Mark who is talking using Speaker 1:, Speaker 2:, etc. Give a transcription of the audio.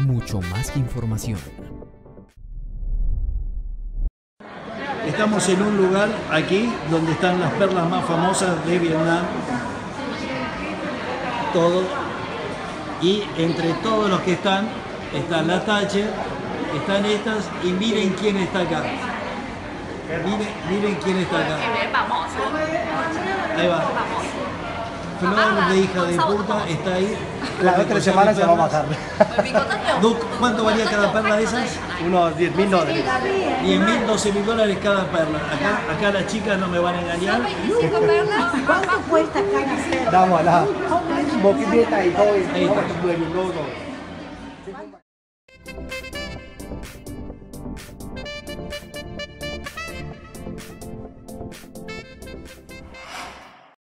Speaker 1: mucho más que información.
Speaker 2: Estamos en un lugar aquí donde están las perlas más famosas de Vietnam. Todo. Y entre todos los que están la Thatcher, están estas, y miren quién está acá. Miren quién está acá. Ahí va. Flor de hija de puta está ahí.
Speaker 3: La otra semana se va a matar.
Speaker 2: ¿Cuánto valía cada perla de esas?
Speaker 3: Unos $10.000.
Speaker 2: 10.000, 12.000 cada perla. Acá las chicas no me van a engañar.
Speaker 4: ¿Cuánto cuesta cada perla?
Speaker 3: Damos la boquilleta y todo.
Speaker 2: Ahí está.